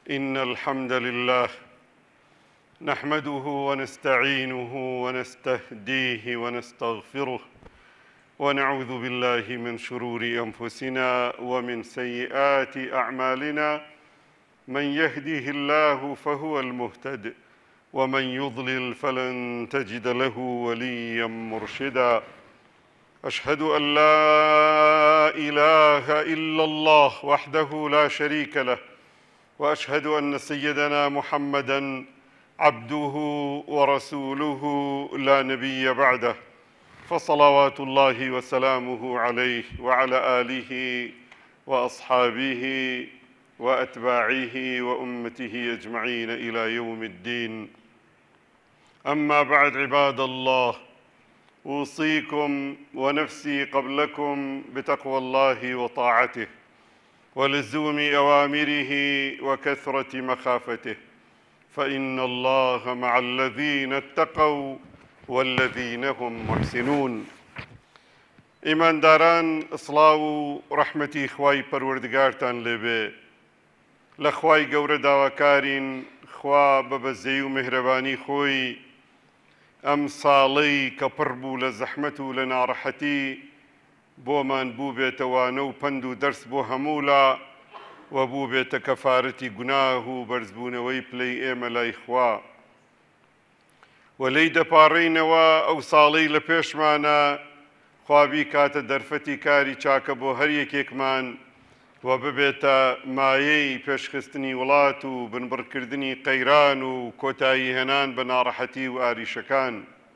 إن الحمد لله نحمده ونستعينه ونستهديه ونستغفره ونعوذ بالله من شرور أنفسنا ومن سيئات أعمالنا من يهديه الله فهو المهتد ومن يضلل فلن تجد له وليا مرشدا أشهد أن لا إله إلا الله وحده لا شريك له وأشهد أن سيدنا محمدًا عبده ورسوله لا نبي بعده فصلوات الله وسلامه عليه وعلى آله وأصحابه وأتباعه وأمته أجمعين إلى يوم الدين. أما بعد عباد الله، أوصيكم ونفسي قبلكم بتقوى الله وطاعته ولزوم أوامره وكثرة مخافته، فإن الله مع الذين اتقوا والذين هم محسنون. إيمان داران، إصلاو رحمتي خواي پروردگارتان لبه لخواي گەورە داواکارین خوا بەبەزەی و مهرەبانی خۆی ئەم ساڵەی کە پڕ بوو لە زەحمەت و لە ناڕەحەتی بۆمان بوو بێتەوانە و پند و دەرس بۆ هەموولا و بوو بێتە کەفارەتی گوناه و بەرزبوونەوەی پلەی ئێمە لای خوا و لێی دەپاڕێینەوە ئەو ساڵەی لە پێشمانە خوابی کاتە دەرفەتی کاری چاکە بۆ هەر یەکێکمان و ببێتە مایەی پێشخستنی وڵات و بنبڕکردنی قەیران و کۆتایی هێنان بە ناڕەحەتی و ئاریشەکان.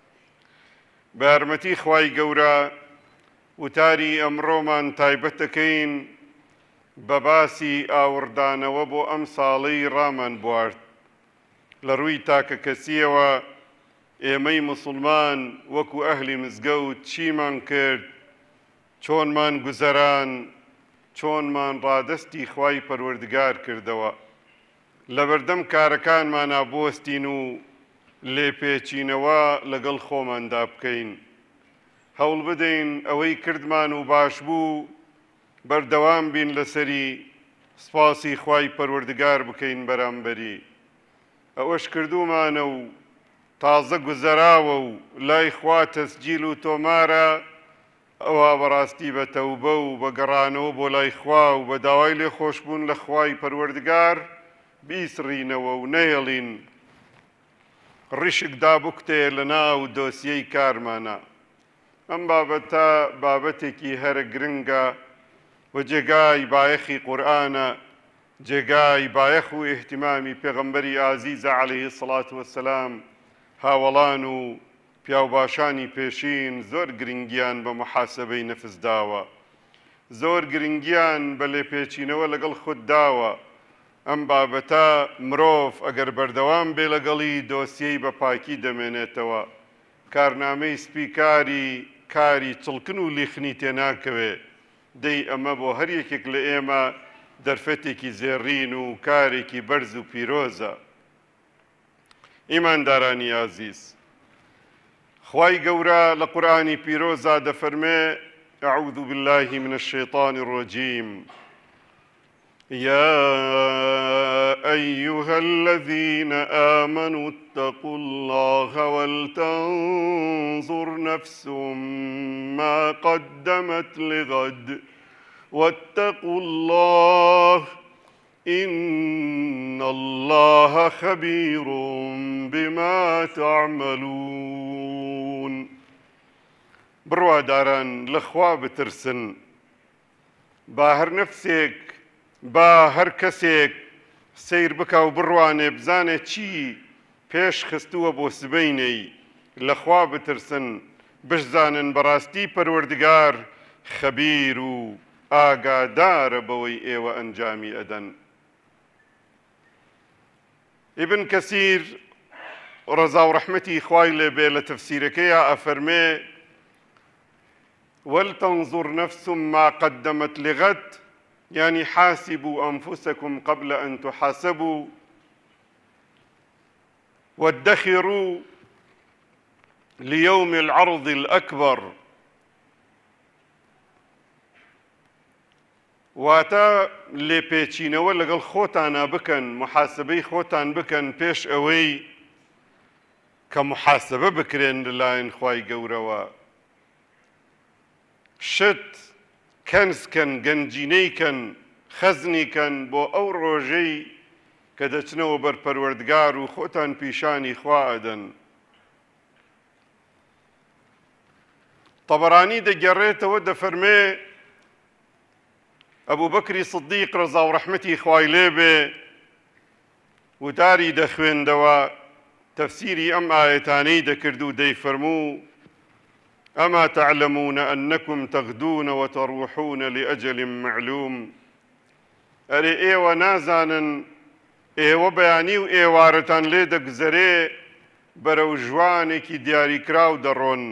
بە یارمەتی خوای گەورە وتاری ئەمڕۆمان تایبەت دەکەین بە باسی ئاوردانەوە بۆ ئەم ساڵەی ڕامان بوارد لە ڕووی تاکە کەسیەوە ئێمەی موسڵمان وەکو ئەهلی مزگەوت چیمان کرد، چۆنمان گوزەران، چۆنمان ڕادەستی خوای پەروەردگار کردەوە، لە بەردەم کارەکانمانە بۆستین و لێپێچینەوە لەگەڵ خۆماندا بکەین، هەوڵ بدەین ئەوەی کردمان و باش بوو بەردەوام بین لەسەری، سپاسی خوای پەروەردگار بکەین بەرامبەری ئەوەش کردومانە و تازە گوزەراوە و لای خوا تەسجیل و تۆمارە، ئەوە بەڕاستی بە تەوبە و بە گەڕانەوە بۆ لای خوا و بە داوای لێخۆشبوون لە خوای پەروەردگار بیسڕینەوە و نەیەڵین ڕیشک دابووکتێ لە ناو دۆسیەی کارمانە. ئەم بابەتە بابەتێکی هەرە گرنگە و جێگای بایەخی قورئانە، جێگای بایەخ و ئیحتیمامی پێغەمبەری ئازیزە عەلەیهی سەڵات وەسەلام. هاوڵان و پیاوباشانی پێشین زۆر گرنگیان بە محاسەبەی نەفس داوە، زۆر گرنگیان بە لێپێچینەوە لەگەڵ خود داوە. ئەم بابەتە مرۆڤ ئەگەر بەردەوام بێ لەگەڵی دۆسیەی بە پاکی دەمێنێتەوە، کارنامەی سپیکاری کاری چڵکن و لیخنی تێناکەوێ. دەی ئەمە بۆ هەر یەکێک لە ئێمە دەرفەتێکی زێڕین و کارێکی بەرز و پیرۆزە. ئیماندارانی ئازیز، خوای گەورە لە قورئانی پیرۆزا دەفەرمێ: أعوذ بالله من الشيطان الرجيم يا أيها الذين آمنوا اتقوا الله ولتنظر نفس ما قدمت لغد واتقوا الله إن الله خبير بما تعملون. بڕواداران لە خوا بترسن، با هەر نەفسێک با هەر کەسێک سیر بکە و بڕوانێ بزانێ چی پێش خستووە بۆ سبەینەی. لە خوا بترسن، بشزانن بەڕاستی پەروەردگار خەبیر و ئاگادارە بەوەی ئێوە ئەنجامی ئەدەن. ئیبن کەسیر ڕەزا و ڕەحمەتی خوای لێبێ لە تەفسیرەکەیە ئەفەرمێ: ولتنظر نفس ما قدمت لغد، يعني حاسبوا أنفسكم قبل أن تحاسبوا وادخروا ليوم العرض الأكبر. واتە لێپێچینەوە لەگەڵ خۆتانە بکەن، محاسبەی خۆتان بکەن پێش ئەوەی کە محاسبە بکرێن لەلایەن خوای گەورەوە. شت کەنزکەن، گەنجینەیکەن، خەزنیکەن بۆ ئەو ڕۆژەی کە دەچنەوە بەر پەروەردگار و خۆتان پیشانی خوا ئەدەن. طەبەرانی دەگەڕێتەوە دەفەرمێ ئەبوو بەکری سدیق ڕەزا و ڕەحمەتی خوای لێبێ وتاری دەخوێندەوە تەفسیری ئەم ئاەتانەی دەکرد و دەیفەرموو ئەما تعلمون أنكم تغدون وتروحون لأجل معلوم. ئەرێ ئێوە نازانن ئێوە بەیانی و ئێوارەتان لێ دەگوزەرێ بەرەو ژوانێکی دیاریکراو دەڕۆن.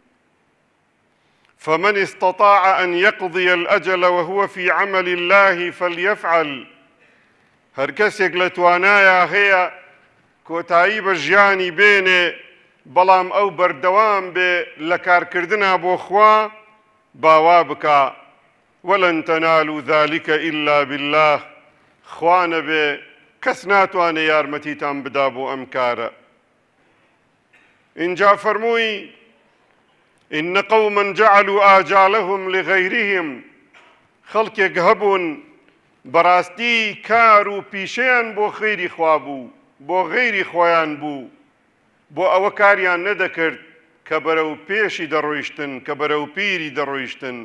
فمن استطاع أن يقضي الأجل وهو في عمل الله فليفعل. هەر کەسێک لە توانایە هەیە کۆتایی بە ژیانی بێنێ بەڵام ئەو بەردەوام بێ لە کارکردنا بۆ خوا باوا بکە. ولن تنالوا ذلك إلا بالله. خوا نەبێ کەس ناتوانێ یارمەتیتان بدا بۆ ئەم کارە. اینجا فەرمووی إن قوما جعلوا آجالهم لغيرهم. خەڵکێک هەبوون بەڕاستی کار و پیشەیان بۆ خەیری خوا بوو، بۆ غەیری خۆیان بوو، بۆ ئەوە کاریان نەدەکرد کە بەرەو پێشی دەڕۆیشتن، کە بەرەو پیری دەڕۆیشتن.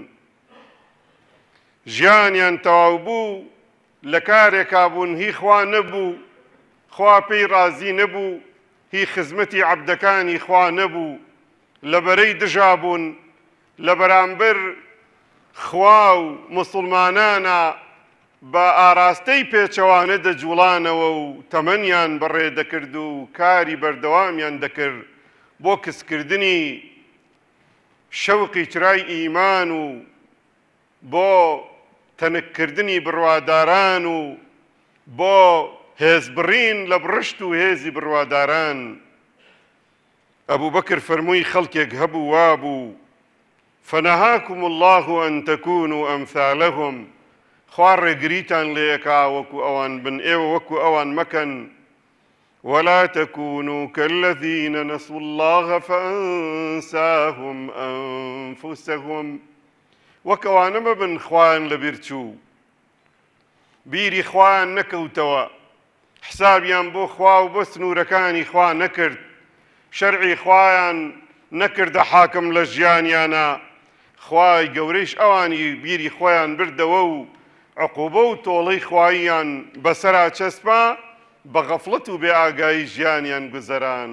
ژیانیان تەواو بوو لە کارێکا بوون هی خوا نەبوو، خوا پێی ڕازی نەبوو، هی خزمەتی عەبدەکانی خوا نەبوو، لەبەرەی دژا بوون لە بەرامبەر خوا و موسڵمانانە بە ئاراستەی پێچەوانە دەجوڵانەوە و تەمەنیان بەڕێ دەکرد و کاری بەردەوامیان دەکرد بۆ کەسکردنی شەوقی چرای ئیمان و بۆ تەنککردنی بڕواداران و بۆ هێزبڕین لە بڕشت و هێزی بڕواداران. ئەبوو بەکر فەرمووی خەڵکێک هەبوو وابوو فنهاكم الله أن تكونوا أمثالهم. خوا ڕێگریتان لێیەکا وەکو ئەوان بن، ئێوە وەکو ئەوان مەکەن. ولا تكونوا كالذين نسوا الله فأنساهم أنفسهم. وەکەوانە مەبن خوایان لەبیر چوو، بیری خوایان نەکەوتەوە، حسابیان بۆ خوا و بۆ سنوورەکانی خوا نەکرد، شەرعی خوایان نەکردە حاکم لە ژیانیانە. خوای گەورەیش ئەوانی بیری خۆیان بردەوە و عقوبە و تۆڵەی خواییان بەسەرا چەسپا بە غەفڵەت و بێ ئاگایی ژیانیان گوزەران.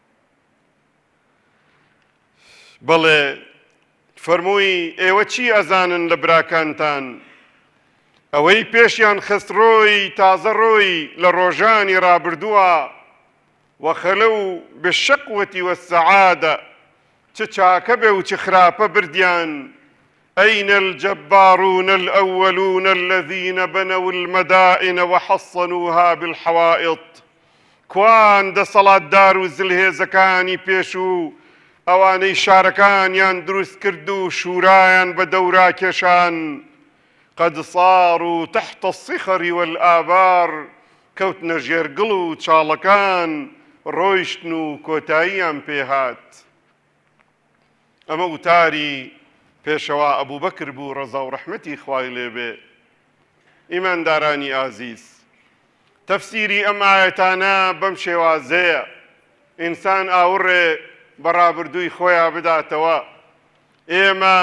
بەڵێ فەرمووی ئێوە چی ئەزانن لە براکانتان؟ ئەوەی پێشیان خستڕۆی تازە ڕۆی لە ڕۆژانی ڕابردووە وەخەلەو بالشەقوەتی وەسەعادە، چ چاکە بێ و چ خراپە بردیان. أين الجبارون الأولون الذين بنوا المدائن وحصنوها بالحوائط. کوان دەسەڵاتدار و زلهێزەکانی پێش و ئەوانەی شارەکانیان دروست کرد و شورایان بە دەورا کێشان. قد صاروا تحت الصخر والآبار. کەوتنە ژێرگڵ و چاڵەکان ڕۆیشتن و کۆتاییان پێهات. ئەمە وتاری پێشەوا ئەبوو بەکر بوو ڕەزا و ڕەحمەتی خوای لێبێ. ئیماندارانی ئازیز، تەفسیری ئەم ئاەتانە بەم شێوازەیە ئینسان ئاوڕێ بەڕابردووی خۆیان بداتەوە. ئێمە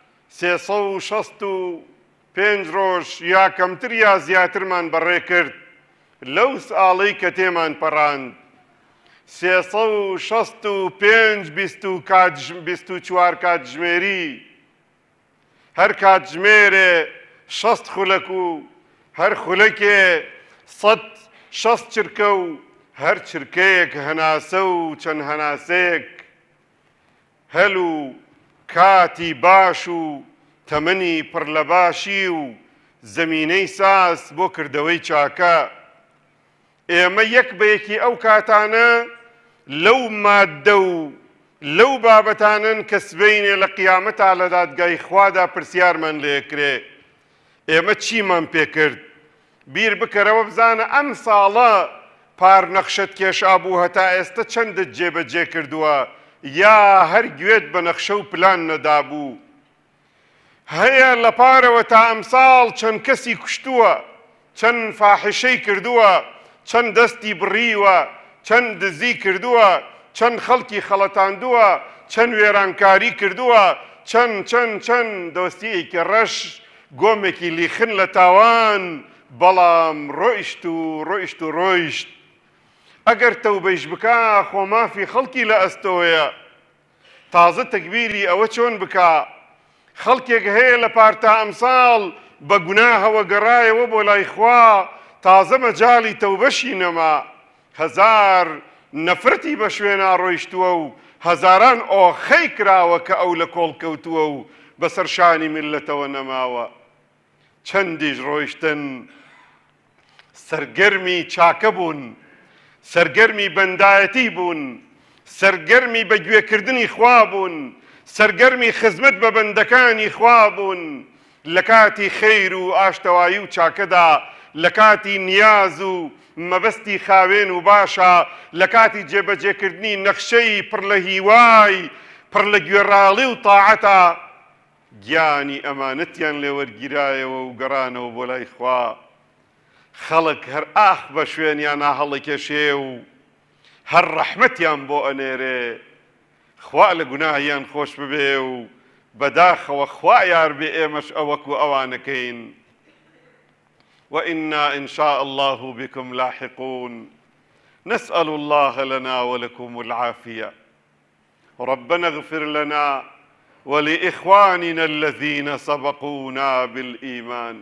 365 ڕۆژ یا کەمتر یا زیاترمان بەڕێ کرد لەو ساڵەی کە تێمان پەڕاند. 365 کاتژمێری، هەر کاتژمێرێ 60 خولەک و هەر خولەکێ 160 چرکە و هەر چرکەیەک هەناسە و چەند هەناسەیەک هەل و کاتی باش و تەمەنی پڕ لە باشی و زەمینەی ساس بۆ کردەوەی چاکە. ئێمە یەک بەیەکی ئەو کاتانە لەو ماددە و لەو بابەتانن کە سبەینێ لە قیامەتا لە دادگای خوادا پرسیارمان لێکرێ. ئێمە چیمان پێکرد بیر بکەرەوە بزانە ئەم ساڵە پار نەخشەت کێشا بوو هەتا ئێستا چەندت جێبەجێ کردووە یا هەر گوێت بە نەخشە و پلان نەدابوو هەیە لە پارەوە تا ئەمساڵ چەند کەسی کوشتووە چەند فاحشەی کردووە چەند دەستی بڕیوە چەند دزی کردووە چەند خەڵکی خەڵەتاندووە چەند وێرانکاری کردووە چەند دۆستیەکی ڕەش گۆمێکی لیخن لە تاوان بەڵام ڕۆیشت ئەگەر تەوبەیش بکا خۆمافی خەڵکی لە ئەستۆیە تازە تەکبیری ئەوە چۆن بکا خەڵکێک هەیە لە پارتا ئەمساڵ بە گوناهەوە گەڕایەوە بۆ لای خوا تازە مەجاڵی تەوبەشی نەما هەزار نەفرەتی بە شوێنا ڕۆیشتووە و هەزاران ئۆخەی کراوە کە ئەو لە کۆڵ کەوتووە و بەسەر شانی ملەتەوە نەماوە چەندیش ڕۆیشتن سەرگەرمی چاکە بوون سەرگەرمی بەندایەتی بوون سەرگەرمی بەگوێکردنی خوا بوون سەرگەرمی خزمەت بە بەندەکانی خوا بوون لە کاتی خەیر و ئاشتەوایی و چاکەدا لە کاتی نیاز و مەبەستی خاوێن و باشە لە کاتی جێبەجێکردنی نەخشەی پڕ لە هیوای پڕ لە گوێڕاڵی و تاعەتە گیانی ئەمانەتیان لێ وەرگیرایەوە و گەڕانەوە بۆ لای خوا خەڵک هەر ئاخ بە شوێنیان هەڵەکێشێ و هەر ڕەحمەتیان بۆ ئەنێرێ خوا لە گوناهیان خۆش ببێ و بەداخەوە خوا یار بێ ئێمەش ئەوەکو ئەوانەکەین وإنا إن شاء الله بكم لاحقون نسأل الله لنا ولكم العافية ربنا اغفر لنا ولإخواننا الذين سبقونا بالإيمان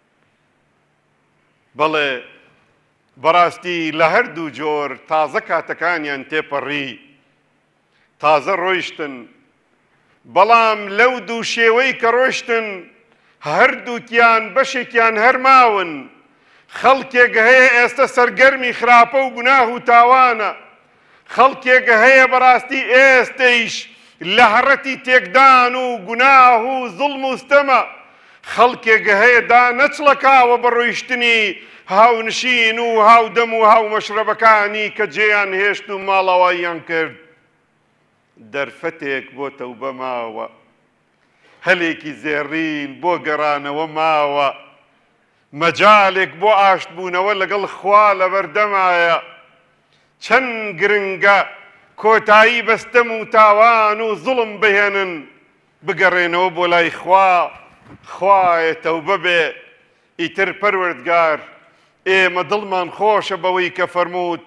بەڵێ بەڕاستی لە هەردوو جۆر تازە کاتەکانیان تێپەڕی تازە ڕۆیشتن بەڵام لەو دوو شێوەی کە ڕۆیشتن هەردووکیان بەشێکیان هەرماون خەڵکێک هەیە ئێستا سەرگەرمی خراپە و گوناه و تاوانە خەڵکێک هەیە بەڕاستی ئێستەیش لە هەڕەتی تێکدان و گوناه و زوڵم و ستەمە خەڵکێک هەیە دانەچڵەکاوە بە ڕۆیشتنی هاونشین و هاودەم و هاومەشرەبەکانی کە جێیان هێشت و ماڵەواییان کرد دەرفەتێک بۆ تەوبە ماوە هەلێکی زێڕین بۆ گەڕانەوە ماوە مەجالێک بۆ ئاشتبوونەوە لەگەڵ خوا لە بەردەمایە چەند گرنگە کۆتایی بەستەم و تاوان و زوڵم بهێنن بگەڕێنەوە بۆ لای خوا خوایە تەوبە بێ ئیتر پەروەردگار ئێمە دڵمان خۆشە بەوەی کە فەرمووت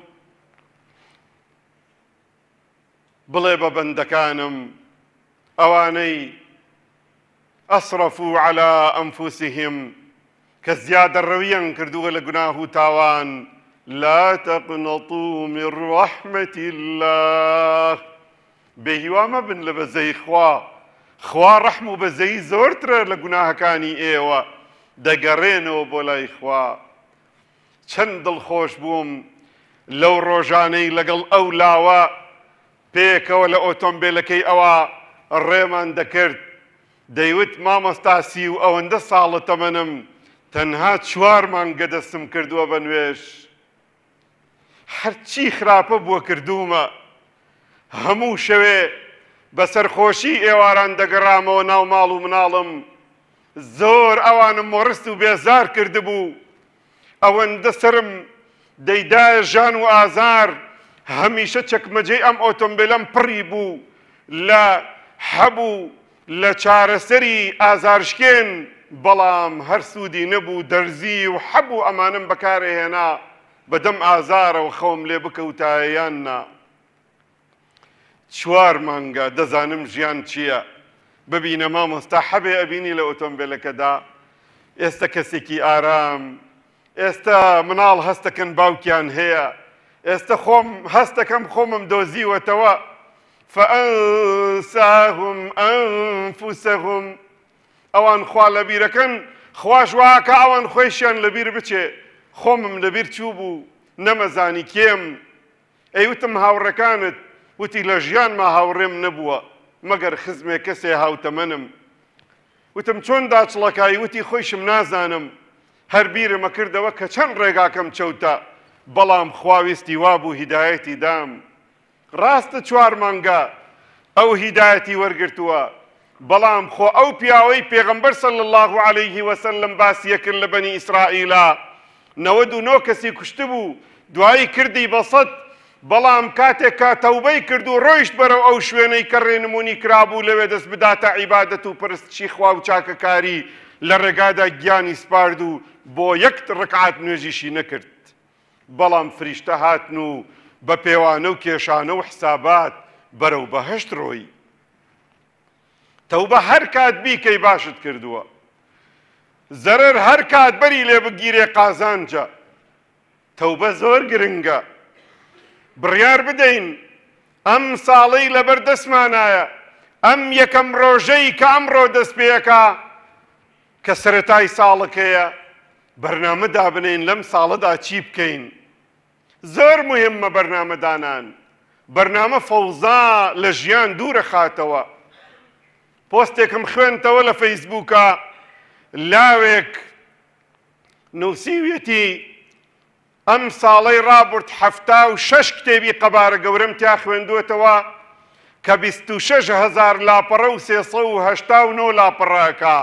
بڵێ بە بەندەکانم ئەوانەی ئەسرەفوا عەلا ئەنفوسیهم کە زیادە ڕەویان کردووە لە گوناه و تاوان لا تقنطوا من رحمة الله بێهیوا مەبن لە بەزەی خوا ڕەحم و بەزەی زۆرترە لە گوناهەکانی ئێوە دەگەڕێنەوە بۆ لای خوا چەند دڵخۆش بووم لەو ڕۆژانەی لەگەڵ ئەو لاوە پێکەوە لە ئۆتۆمبیلەکەی ئەوە ڕێمان دەکرد دەیوت مامۆستاسی و ئەوەندە ساڵە تەمەنم تەنها 4 مانگە دەستم کردووە بە نوێش هەرچی خراپە بووە کردوومە هەموو شەوێ بە سەرخۆشی ئێواران دەگەڕامەوە ناو ماڵ و مناڵم زۆر ئەوانم مۆڕست و بێزار کردبوو ئەوەندە سرم دەیدایە ژان و ئازار هەمیشە چەکمەجێی ئەم ئۆتۆمبیلەم پڕی بوو لە هەبوو لە چارەسەری ئازارشکێن بەڵام هەر سوودی نەبوو دەرزی و هەبوو ئەمانم بەکارهێنا بەدەم ئازارەوە خەوم لێ بکەوتایەیان نا 4 مانگە دەزانم ژیان چییە ببینە مامۆستا حەبێ ئەبینی لە ئۆتۆمبیلەکەدا ئێستا کەسێکی ئارام ئێستا مناڵ هەستەکەن باوکیان هەیە ئێستا خۆم هەستەکەم خۆمم دۆزیوەتەوە فەئەنساهم ئەنفوسەهم ئەوان خوا لەبیرەکەن خوش واکە ئەوان خۆیشیان لەبیر بچێ خۆمم لەبیر چوو بوو نەمەزانی کێم ئەیوتم هاوڕەکانت وتی لە ژیانما هاوڕێم نەبووە مەگەر خزمێ کەسێ هاوتەمەنم وتم چۆن داچڵەکایی وتی خۆیشم نازانم هەر بیرمە کردەوە کە چەند ڕێگاکەم چەوتە بەڵام خواویستی وابوو هیدایەتی دام ڕاستە 4 مانگە ئەو هیدایەتی وەرگرتووە بەڵام خۆ ئەو پیاوەی پێغەمبەر صلی الله عليه وسلم باسیە کرد لە بەنی ئیسرائیلا 99 کەسی کوشتبوو دوایی کردی بەسەد بەڵام کاتێک کە تەوبەی کرد و ڕۆیشت بەرەو ئەو شوێنەی کە ڕێنمونی کرابوو لەوێ دەست بداتە عیبادەت و پرستشی خوا و چاکەکاری لە ڕێگادا گیانی سپارد و بۆ 1 ڕکعات نوێژیشی نەکرد بەڵام فریشتە هاتن و بە پێوانە و کێشانە و حسابات بەرەو بەهەشت ڕۆی تەوبە هەر کات بیکەی باشت کردووە زەرەر هەر کات بەری لێ بگیرێ قازانجە تەوبە زۆر گرنگە بڕیار بدەین ئەم ساڵەی لەبەر دەستمانایە ئەم یەکەم ڕۆژەی کە ئەمڕۆ دەست پێەکە کە سەرەتای ساڵەکەیە بەرنامە دابنین لەم ساڵەدا چی بکەین زۆر مهمە بەرنامەدانان بەرنامە فەوزا لە ژیان دوورە خاتەوە پۆستێکم خوێنتەوە لە فەیسبووکە لاوێک نووسیویەتی ئەم ساڵەی ڕابرد 76 کتێبی قەبارە گەورەم تیا خوێندووەتەوە کە 26,000 لاپەڕە و 389 لاپەڕەکە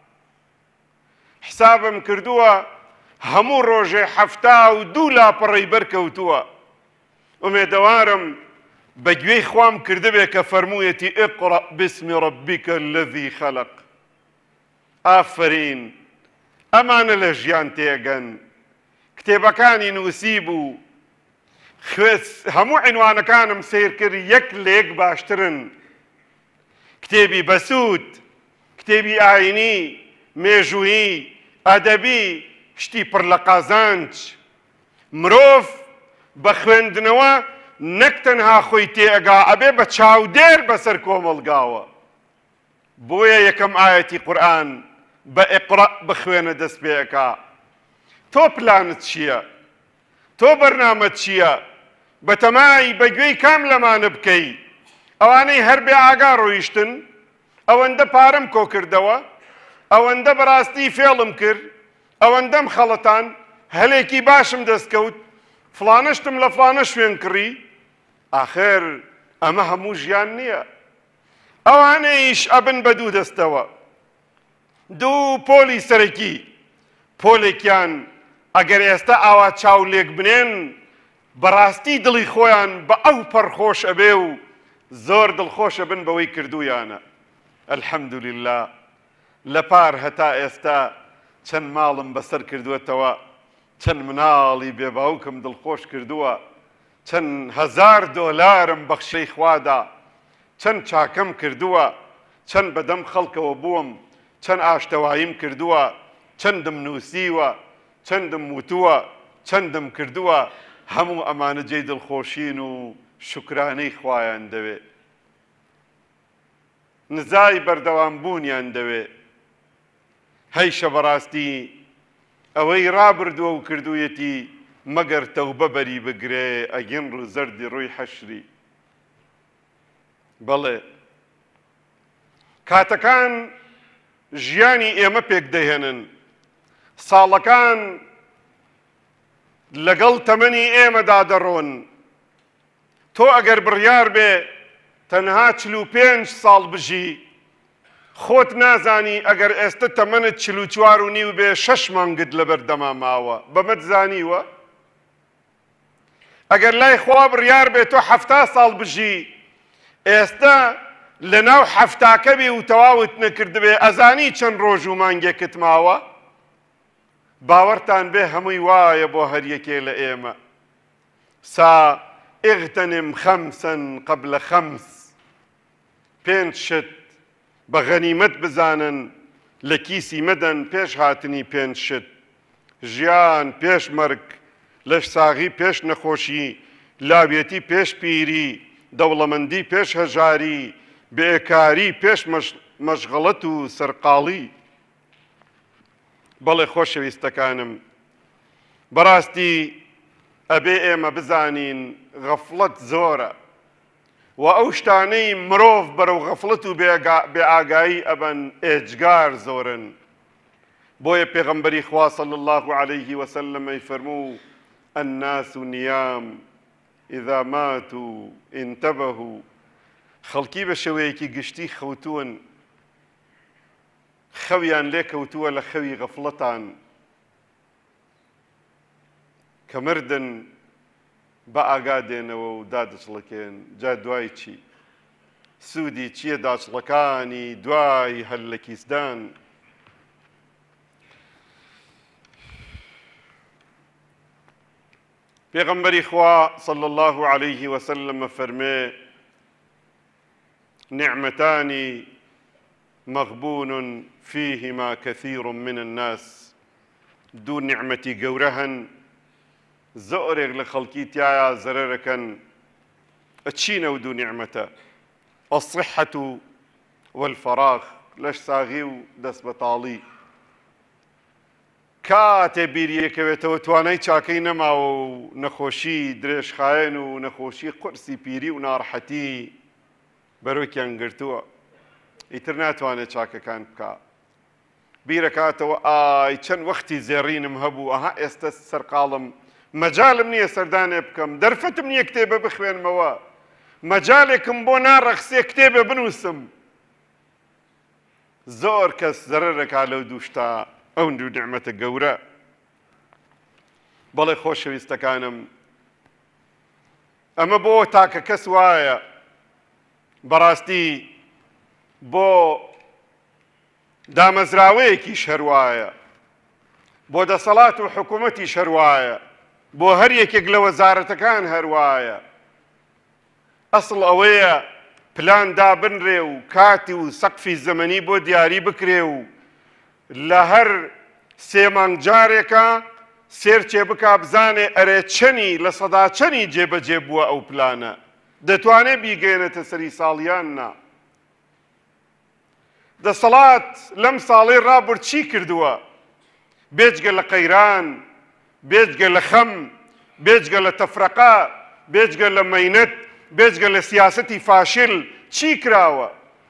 حسابم کردووە هەموو ڕۆژێ 72 لاپەڕەی بەرکەوتووە ئومێدەوارم بەگوێی خوام کردبێ کە فەرموویەتی ئیقڕە بسمی ڕەبیکە الذی خەلق ئافرین ئەمانە لە ژیان تێگەن کتێبەکانی نووسی بوو هەموو عنوانەکانم سیر کرد 1 لە 1 باشترن کتێبی بەسوود کتێبی ئاینی مێژوویی ئەدەبی شتی پڕ لە قازانج مرۆڤ بە خوێندنەوە نەک تەنها خۆی تێئەگا ئەبێ بە چاودێر بەسەر کۆمەڵگاوە بۆیە یەکەم ئایەتی قورئان بە ئیقڕە بخوێنە دەست پێەکە تۆ پلانت چییە تۆ بەرنامەت چییە بەتەمای بەگوێی کام لەمانە بکەی ئەوانەی هەر بێ ئاگا ڕۆیشتن ئەوەندە پارەم کۆ کردەوە ئەوەندە بەڕاستی فێڵم کرد ئەوەندەم خەڵەتان هەلێکی باشم دەستکەوت فڵانەشتم لە فڵانە شوێن کڕی ئاخر ئەمە هەموو ژیان نییە ئەوانەیش ئەبن بە دوو دەستەوە دوو پۆلی سەرەکی پۆلێکیان ئەگەر ئێستا ئاوا چاو لێک بنێن بەڕاستی دڵی خۆیان بە ئەو پەرخۆش ئەبێ و زۆر دڵخۆشە بن بەوەی کردویانە ئەلحەمدولله لە پار هەتا ئێستا چەند ماڵم بەسەر کردووەتەوە چەند مناڵی بێباوکم دڵخۆش کردووە چەند 1000 دۆلارم بەخشەی خوادا چەند چاکەم کردووە چەند بەدەم خەڵکەوە بووم چەند ئاشتەواییم کردووە چەندم نووسیوە چەندم وتووە چەندم کردووە هەموو ئەمانە جێی دڵخۆشین و شوکرانەی خوایان دەوێ نزای بەردەوامبوونیان دەوێ هەیشە بەڕاستی ئەوەی ڕابردووە و کردوویەتی مەگەر تەوبە بەری بگرێ ئەگەن ڕوو زەردی ڕووی حەشری بەڵێ کاتەکان ژیانی ئێمە پێک دەهێنن ساڵەکان لەگەڵ تەمەنی ئێمەدا دەڕۆن تۆ ئەگەر بڕیار بێ تەنها 45 ساڵ بژی خۆت نازانی ئەگەر ئێستا تەمەنت 44.5 بێ 6 مانگت لەبەردەما ماوە بەمەت زانیوە ئەگەر لای خوا بڕیار بێ تۆ 70 ساڵ بژی ئێستا لە ناو حەفتاکە بێ و تەواوت نەکردبێ ئەزانی چەند ڕۆژ و مانگێکت ماوە باوەڕتان بێ هەمووی وایە بۆ هەر یەکێ لە ئێمە سا اغتنم 5 قبل 5 5 شت بە غەنیمەت بزانن لە کیسی مەدەن پێش هاتنی 5 شت ژیان پێش مەرگ لەش ساغی پێش نەخۆشی لاوێتی پێش پیری دەوڵەمەندی پێش هەژاری بێکاری پێش مەشغەڵەت و سەرقاڵی بەڵێ خۆشەویستەکانم بەڕاستی ئەبێ ئێمە بزانین غەفڵەت زۆرە و ئەو شتانەی مرۆڤ بەرەو غەفڵەت و بێئاگایی ئەبەن ئێجگار زۆرن. بۆیە پێغەمبەری خوا صلی الله عليه وسلم فەرموو الناس نيام إذا ماتوا انتبهوا. خەڵکی بە شێوەیەکی گشتی خەوتوون، خەویان لێ کەوتووە لە خەوی غەفڵەتان کە مردن بە ئاگا دێنەوە و دادەچڵەکێن. جا دوای چی؟ سوودی چییە داچڵەکانی دوای هەل لە کیسدان؟ پێغەمبەری خوا صلی الله عليه وسلم فەرمێ نعمتان مغبون فيهما كثير من الناس. دوو نعمەتی گەورە هەن، زۆرێک لە خەڵکی تایە زەرەرەکەن. ئەچینە و دوو نعمەتە؟ الصحة والفراغ، لەش ساغی و دەست بەتاڵی. کاتێ بیریەکەوێتەوە توانای چاکەی نەماوە و نەخۆشی درێژخایەن و نەخۆشی قورسی پیری و ناڕەحەتی بەرۆکیان گرتووە، ئیتر ناتوانێت چاکەکان بکە. بیرەکاتەوە ئای چەند وەختی زێڕینم هەبوو، ئەها ئێستا سەرقاڵم، مەجالم نییە سەردانێ بکەم، دەرفەتم نییە کتێبە بخوێنمەوە، مەجالێکم بۆ ناڕەخسێ کتێبە بنووسم. زۆر کەس زەرەرەکا لەو دووشتا، ئەو دوو نعمەتە گەورە. بەڵێ خۆشەویستەکانم، ئەمە بۆ تاکە کەس وایە بەڕاستی بۆ دامەزراوەیەکی شەروایە، بۆ دەسەڵات و حکوومەتی شەروایە، بۆ هەر یەکێک لە وەزارەتەکان هەروایە. ئەسڵ ئەوەیە پلان دابنرێ و کاتی و سەقفی زەمەنی بۆ دیاری بکرێ و لە هەر سێ مانگ جارێکە سێرچێ بکا بزانێ ئەرێ چەنی لە سەدا چەنی جێبەجێ بووە ئەو پلانە، دەتوانێت بیگەێنێتە سەری ساڵیان نا. دەسەڵات لەم ساڵی ڕابرد چی کردووە؟ بێجگە لە قەیران، بێجگە لە خەم، بێجگە لە تەفرەقە، بێجگە لە مەینەت، بێجگە لە سیاسەتی فاشل چی کراوە؟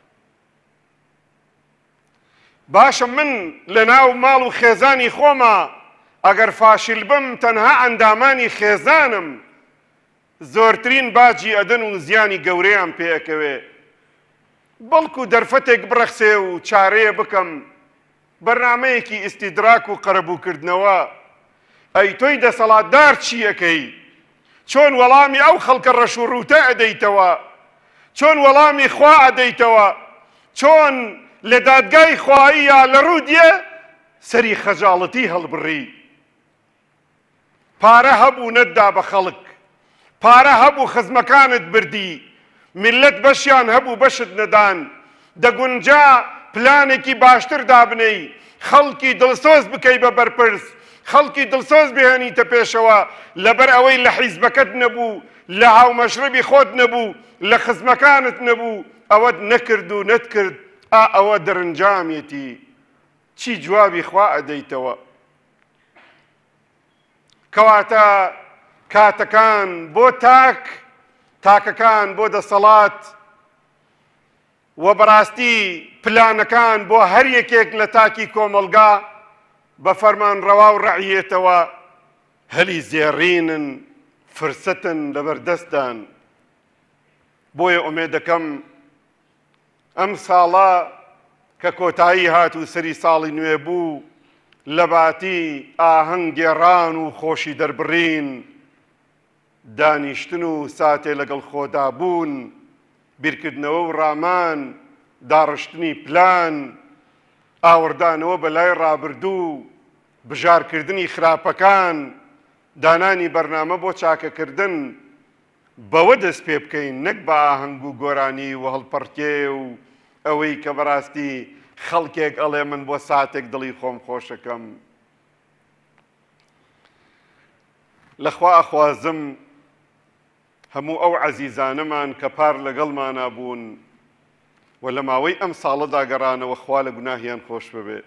باشە من لە ناو ماڵ و خێزانی خۆمە ئەگەر فاشل بم تەنها ئەندامانی خێزانم زۆرترین باجی ئەدەن و زیانی گەورەیان پێەکەوێ. بەڵکو دەرفەتێک بڕەخسێ و چارەیە بکەم، بەرنامەیەکی ئیستیدراک و قەرەبووکردنەوە. ئەی تۆی دەسەڵاتدار چیەکەی؟ چۆن وەڵامی ئەو خەڵکە ڕەش و ڕووتە ئەدەیتەوە؟ چۆن وەڵامی خوا ئەدەیتەوە؟ چۆن لە دادگای خوایی یا لە ڕوودیە سەری خەجاڵەتی هەڵبڕی؟ پارە هەبوو نەتدا بە خەڵک، پارە هەبوو خزمەکانت بردی، ملت بەشیان هەبوو بەشت نەدان. دەگونجا پلانێکی باشتر دابنەی، خەڵکی دڵسۆز بکەی بە بەرپرس، خەڵکی دڵسۆز بهێنیتە پێشەوە، لەبەر ئەوەی لە حیزبەکەت نەبوو، لە هاومەشربی خۆت نەبوو، لە خزمەکانت نەبوو، ئەوەت نەکرد و نەتکرد، ئەوە دەرەنجامێتی. چی جوابی خوا ئەدەیتەوە؟ کەواتە کاتەکان بۆ تاکەکان بۆ دەسەڵات و بەڕاستی پلانەکان بۆ هەر یەکێک لە تاکی کۆمەلگا بە فەرمان ڕەوا و ڕەعیەتەوە هەلی زێڕینن، فرسەتن لەبەردەستان. بۆیە ئومێدەکەم ئەم ساڵە کە کۆتایی هات و سەری ساڵی نوێ بوو، لە باتی ئاهەنگ گێڕان و خۆشی دەربڕین، دانیشتن و ساتێ لەگەڵ خۆدا بوون، بیرکردنەوە و ڕامان، داڕشتنی پلان، ئاوردانەوە بەلای ڕابردوو، بژارکردنی خراپەکان، دانانی بەرنامە بۆ چاکەکردن، بەوە دەست پێ بکەین، نەک بە ئاهەنگ و گۆرانی و هەڵپەڕکێ و ئەوەی کە بەڕاستی خەڵکێک ئەڵێ من بۆ ساتێک دڵی خۆم خۆشەکەم. لەخوا ئەخوازم هەموو ئەو عەزیزانەمان کە پار لەگەڵمانە بوون و لە ماوەی ئەم ساڵەدا گەڕانەوە، خوا لە گوناهیان خۆش ببێ.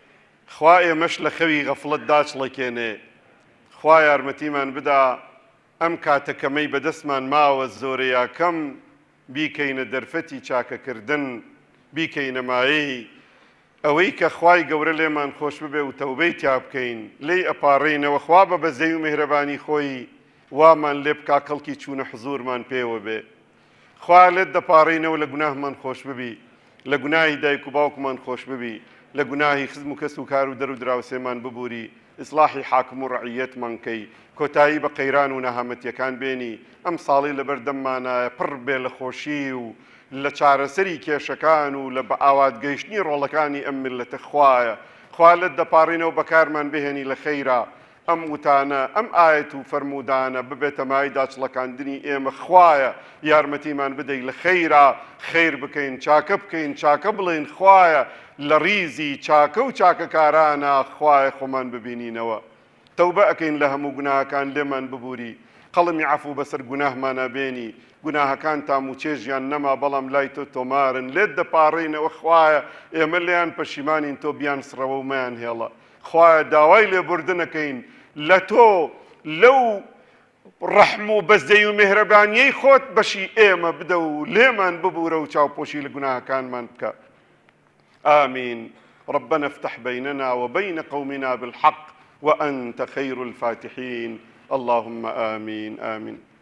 خوا ئێمەش لە خەوی غەفڵەت داچڵەکێنێ. خوا یارمەتیمان بدا ئەم کاتەکەمەی بەدەستمان ماوە زۆرە یا کەم بیکەینە دەرفەتی چاکەکردن، بیکەینە مایەی ئەوەی کە خوای گەورە لێمان خۆش ببێ و تەوبەی تیا بکەین، لێی ئەپاڕێنەوە خوا بە بەزەی و میهرەبانی خۆی وامان لێ بکا کەڵکی چوونە حزوورمان پێوە بێ. خوا لێت دەپاڕێنەوە لە گوناهمان خۆش ببی، لە گوناهی دایک و باوکمان خۆش ببی، لە گوناهی خزم و کەس و کار و دەر و دراوسێمان ببووری، ئیسلاحی حاکم و ڕەعیەتمان کەی، کۆتایی بە قەیران و نەهامەتیەکان بێنی. ئەم ساڵی لەبەردەممانایە پڕ بێ لە خۆشی و لە چارەسەری کێشەکان و لە بە ئاواتگەیشتنی ڕۆڵەکانی ئەم ملەتە خوایە. خوا لێت دەپاڕێنەوە بەکارمان بهێنی لە خەیرا. ئەم وتانە ئەم ئاەت و فەرمودانە ببێتە مای داچڵەکاندنی ئێمە. خوایە یارمەتیمان بدەی لە خەیرا، خەیر بکەین، چاکە بکەین، چاکە بڵێن. خوایە لە ڕیزی چاکە و چاکەکارانە خوایە خۆمان ببینینەوە. تەوبە ئەکەین لە هەموو گوناهەکان لێمان ببووری، قەڵمی عەفو بەسەر گوناهمانە بێنی، گوناهەکان تام و چێژیان نەما بەڵام لای تۆ تۆمارن. لێت دەپاڕێنەوە خوایە ئێمە لێیان پەشیمانین، تۆ بیان سڕەوە و مەیان هێڵە. خوایە داوای لێبوردنەکەین لە تۆ لەو ڕەحم و بەزەی و میهرەبانیەی خۆت بەشی ئێمە بدە و لێمان ببوورە و چاوپۆشی لە گوناهەکانمان بکە. آمين. ربنا افتح بيننا وبين قومنا بالحق وأنت خير الفاتحين. اللهم آمين آمين.